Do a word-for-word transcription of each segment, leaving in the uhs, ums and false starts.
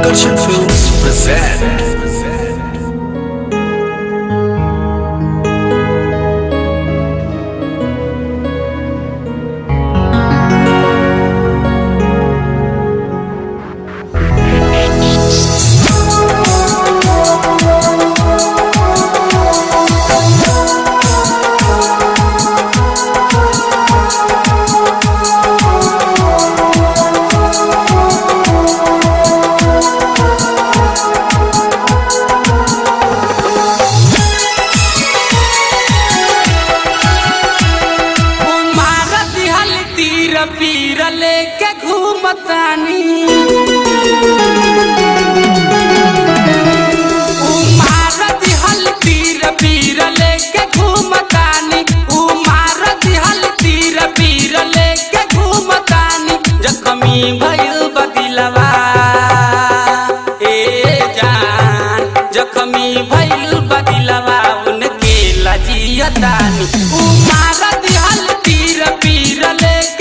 Darshan Films present. पीर लेके घूमतानी उमारत हल तीर पीर लेके घूमतानी उमारत हल तीर पीर लेके घूमतानी जख्मी भइल बदिलवा ए जान जख्मी भइल बदिलवा उनके लजियतानी उमारत हल तीर पीर लेके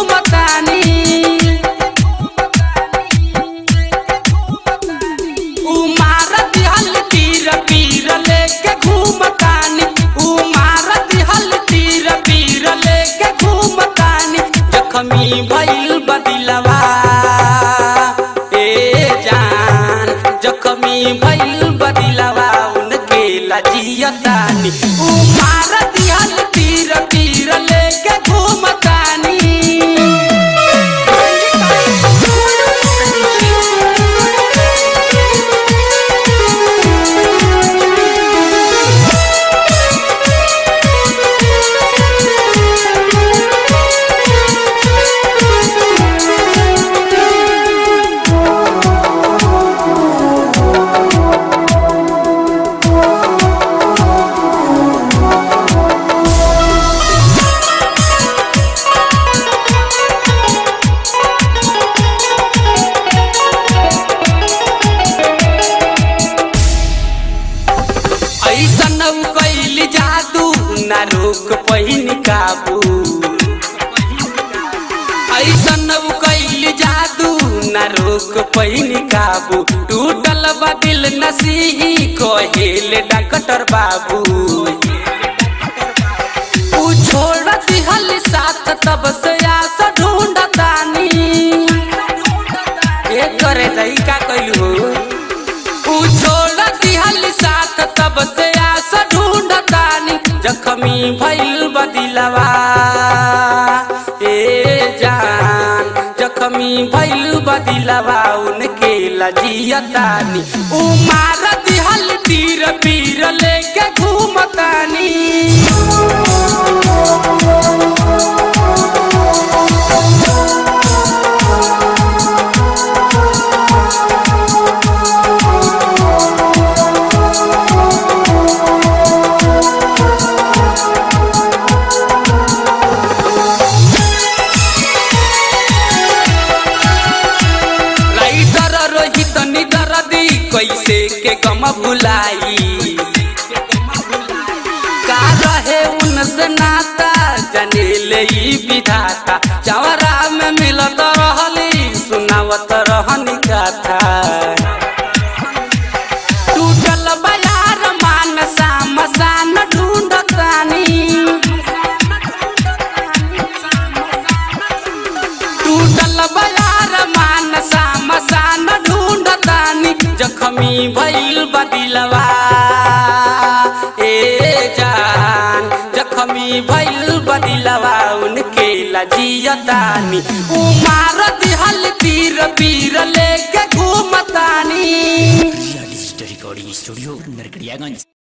जख्मी भइल बदिलवा ए जान जख्मी भइल बदिलवा उनके लजियतानी उमारत हल तीर तीर लेके घूमतानी ऐसन कैली जादू न रोक पहिन काबू ऐसन कैली जादू न रोक पहिन काबू टूटल बदिल नसीही कहेले डॉक्टर बाबू उ छोड़ दिहल साथ तब से आस ढूंढतानी ए करे दई का कइलू उ छोड़ दिहल साथ तब से आस ढूंढतानी जख्मी भइल बदिलवा ए जान जख्मी भइल बदिलवा उनके लजियतानी उमारत हल तीर पीर लेके घूमतानी कैसे के गम भुलाई का रहे उनसे नाता जनेले ई विधाता चवरा में मिलत रहली सुनावत रहनी कथा टूटल बयार मानसा मसान ढूंढतानी टूटल बयार मानसा मसान ढूंढतानी जख्मी भइल बदिलवा ए जान जख्मी भइल बदिलवा उनके लजियतानी उमारत हल तीर पीर लेके घूमतानी रिकॉर्डिंग स्टूडियो नरकड़ियागंज।